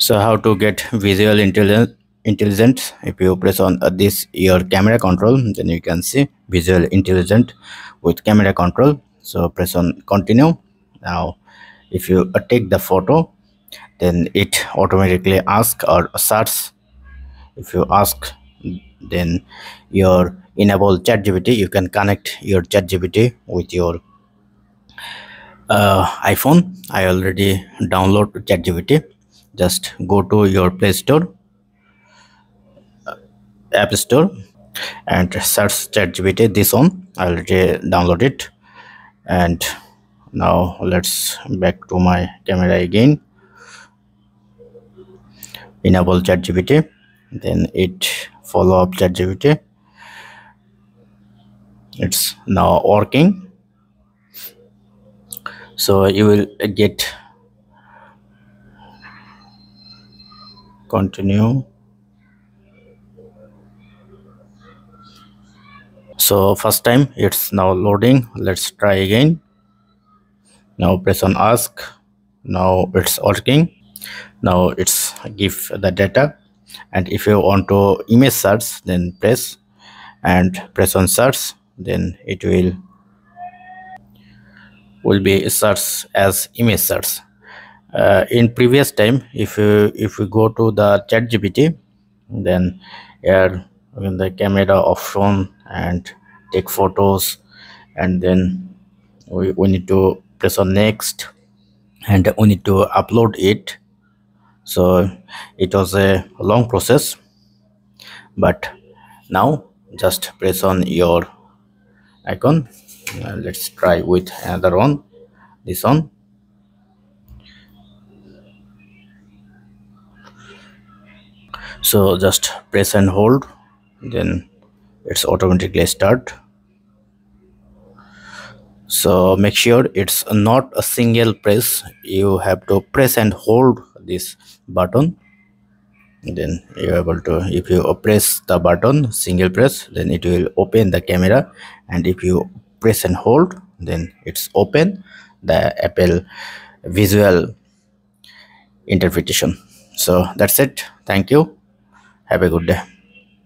So how to get visual intelligence? If you press on this your camera control, then you can see visual intelligent with camera control. So press on continue. Now if you take the photo, then it automatically ask or search. If you ask, then your enable ChatGPT, you can connect your ChatGPT with your iPhone. I already download ChatGPT. Just go to your Play Store, App Store, and search ChatGPT. This one I already download it. And now let's back to my camera again. Enable ChatGPT. Then it follow up ChatGPT. It's now working. So you will get continue. So first time it's now loading. Let's try again. Now press on ask. Now it's working. Now it's give the data, and if you want to image search, then press on search, then it will be search as image search. In previous time, if you go to the chat gpt, then here in the camera option and take photos, and then we need to press on next, and we need to upload it. So it was a long process, but now just press on your icon. Let's try with another one, this one. So just press and hold, then it's automatically start. So make sure it's not a single press, you have to press and hold this button. Then you're able to, if you press the button single press, then it will open the camera, and if you press and hold, then it's open the Apple visual interpretation. So that's it. Thank you. Have a good day.